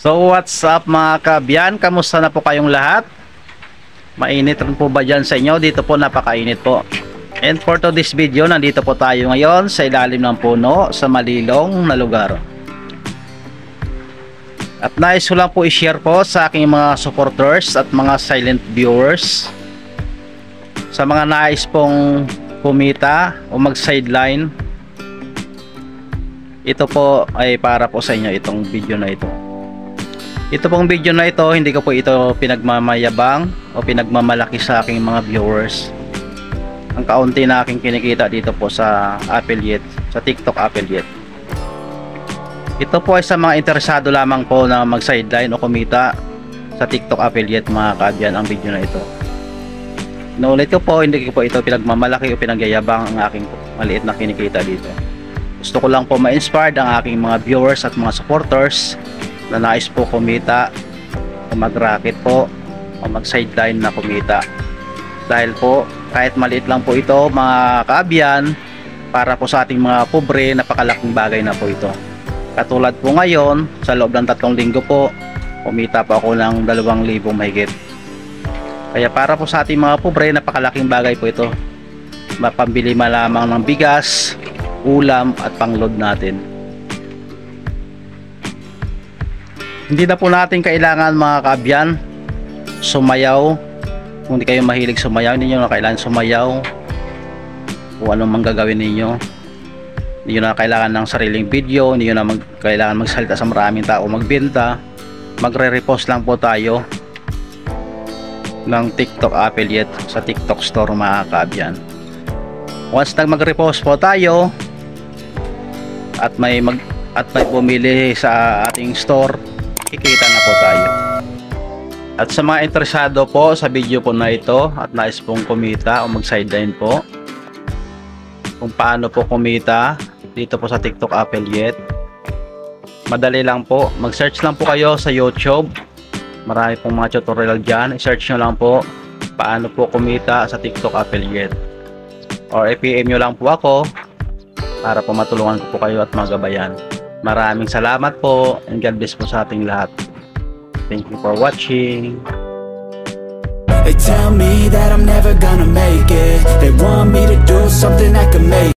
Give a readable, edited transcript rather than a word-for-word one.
So what's up mga kabyan? Kamusta na po kayong lahat? Mainit rin po ba dyan sa inyo? Dito po napakainit po. And for today's video, nandito po tayo ngayon sa ilalim ng puno sa malilong na lugar. At nais ko lang po i-share po sa aking mga supporters at mga silent viewers. Sa mga nais pong kumita o mag-sideline, ito po ay para po sa inyo itong video na ito. Ito pong video na ito, hindi ko po ito pinagmamayabang o pinagmamalaki sa aking mga viewers. Ang kaunti na aking kinikita dito po sa affiliate, sa TikTok affiliate. Ito po ay sa mga interesado lamang po na mag-sideline o kumita sa TikTok affiliate mga kabyan ang video na ito. Naulit ko po, hindi ko po ito pinagmamalaki o pinagyayabang ang aking maliit na kinikita dito. Gusto ko lang po ma-inspired ang aking mga viewers at mga supporters na nais po kumita o mag-racket po o mag-sideline na kumita. Dahil po kahit maliit lang po ito mga kaabyan, para po sa ating mga pobre, napakalaking bagay na po ito. Katulad po ngayon, sa loob ng 3 linggo po, kumita po ako ng 2,000 mahigit. Kaya para po sa ating mga pobre, napakalaking bagay po ito. Mapambili malamang ng bigas, ulam at pangload natin. Hindi na po natin kailangan mga kaabyan sumayaw. Kung hindi kayo mahilig sumayaw, hindi nyo na kailangan sumayaw kung anong manggagawin ninyo. Hindi nyo na kailangan ng sariling video, hindi nyo na kailangan magsalita sa maraming tao magbenta. Magre-repost lang po tayo ng TikTok affiliate sa TikTok store mga kaabyan. Once mag-repost po tayo at may bumili sa ating store, kikita na po tayo. At sa mga interesado po sa video po na ito at nais pong kumita o mag-sideline po kung paano po kumita dito po sa TikTok affiliate, madali lang po. Mag-search lang po kayo sa YouTube. Marami pong mga tutorial dyan. I-search nyo lang po paano po kumita sa TikTok affiliate, or i-PM nyo lang po ako para po matulungan ko po kayo at magabayan. Maraming salamat po and God bless po sa ating lahat. Thank you for watching. They tell me that I'm never gonna make it. They want me to do something that could make